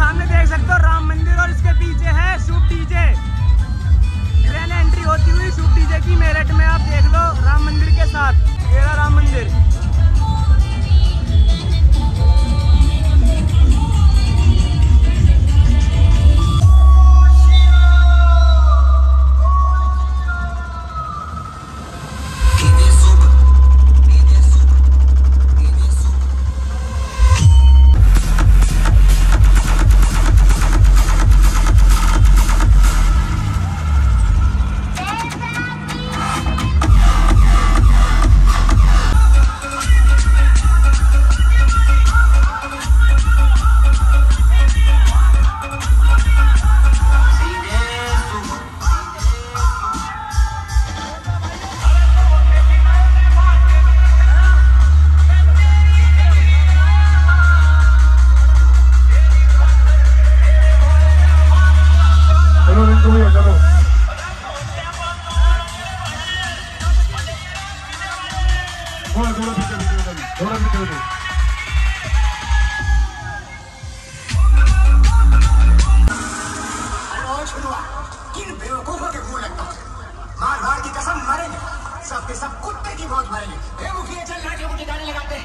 सामने देख सकते हो राम मंदिर और इसके पीछे है शुभ डीजे। ट्रेन एंट्री होती हुई शुभ डीजे की मेरठ में आप देख लो राम मंदिर के साथ। ये रहा राम मंदिर। किन बेवकूफों के मुंह लगता है। मार की कसम मरेंगे, सब के सब कुत्ते की मौत मरेंगे। मुखिया चल लाठी मुझे गाने लगाते हैं।